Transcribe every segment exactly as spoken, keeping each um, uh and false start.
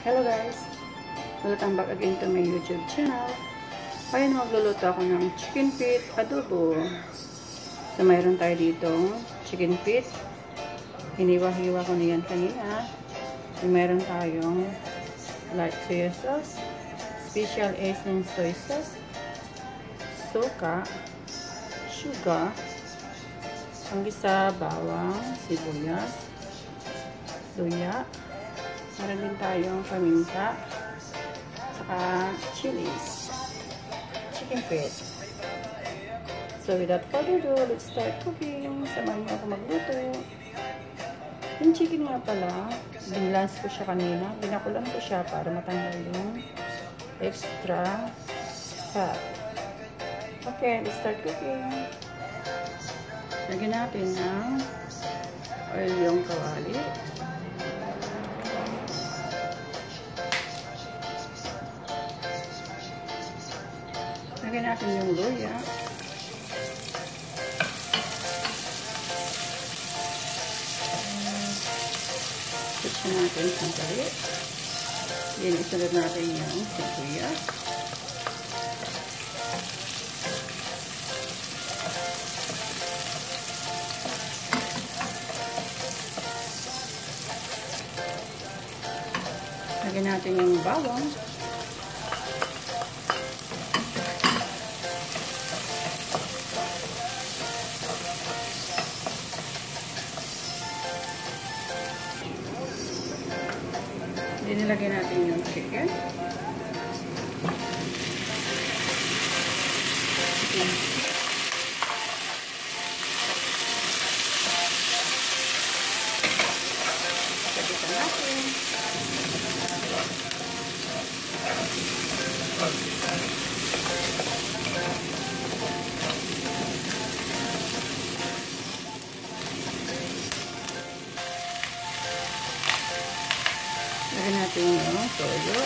Hello guys! Welcome back again to my YouTube channel. Ngayon magluluto ako ng chicken feet adobo. So mayroon tayo dito chicken feet. Hiniwa-hiwa ko na yan kanina. So mayroon tayong light soy sauce, special essence soy sauce, suka, sugar, ang isa bawang, sibuyas, luya. Meron din tayong paminta, saka chilies, chicken feet. So without further ado, let's start cooking. Samahan niyo ako magluto. Yung chicken nga pala, binlance ko siya kanina. Binakulan ko siya para matanggal yung extra fat. Okay, let's start cooking. Lagyan natin ng oil yung kawali. Lagyan natin yung luya. Putsin natin sandali. Then isunod natin yung sibuyas. Lagyan natin yung bawang. Nilagay natin yung chicken. Chicken. Pagkitan natin. Lagyan natin yung toyo.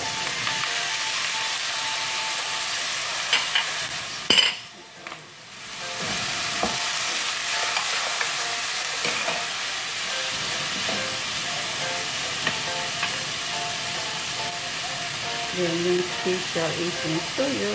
Then yung special essence toyo.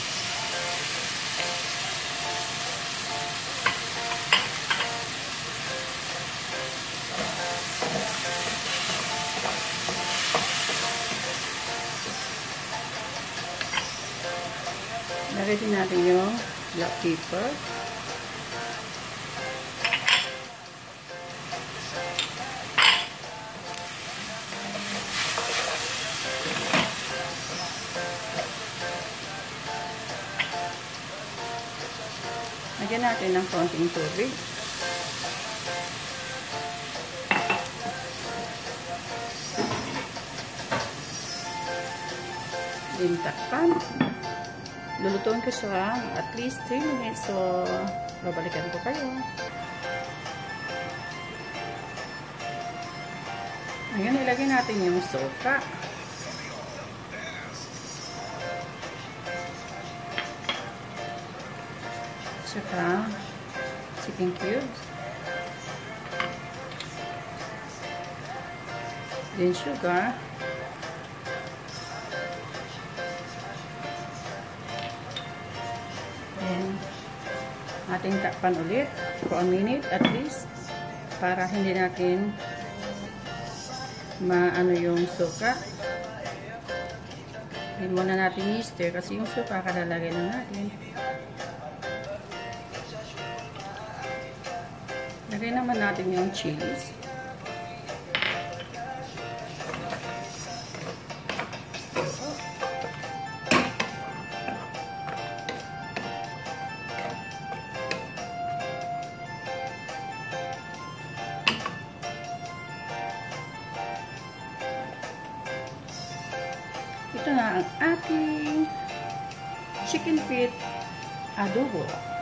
Lagay din natin yung black pepper. Lagyan natin ng konting tubig. Then takpan. Lulutuin ko siya at least three minutes. So, babalikan ko kayo. Ngayon, ilagay natin yung suka. Tsaka, chicken cubes. Then, sugar. Then, ating takpan ulit for a minute at least para hindi natin maano yung suka. Hindi muna natin i-stir kasi yung suka kalalagay na natin. Lagay naman natin yung chilies. Ito na ang ating chicken feet adobo.